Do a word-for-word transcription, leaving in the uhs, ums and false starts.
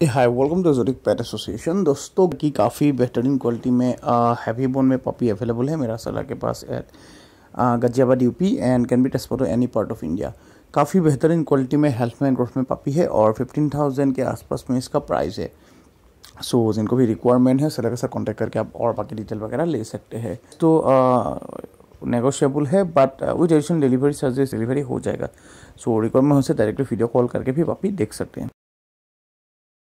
Hi welcome to जोटिक pet association. दोस्तों की काफ़ी बेहतरीन क्वालिटी में हैवी बोन में पपी अवेलेबल है मेरा सलाह के पास at Ghaziabad UP and can be tested to any part of India. काफ़ी बेहतरीन क्वालिटी में हेल्थ में ग्रोथ में पपी है और फिफ्टीन थाउजेंड के आसपास में इसका प्राइस है। सो so, जिनको भी रिक्वायरमेंट है सलाह के साथ कॉन्टैक्ट करके आप और बाकी डिटेल वगैरह ले सकते हैं। तो नेगोशिएबल है but with additional delivery charges delivery हो जाएगा। सो so, रिक्वायरमेंट से डायरेक्टली वीडियो कॉल करके भी पपी देख सकते हैं।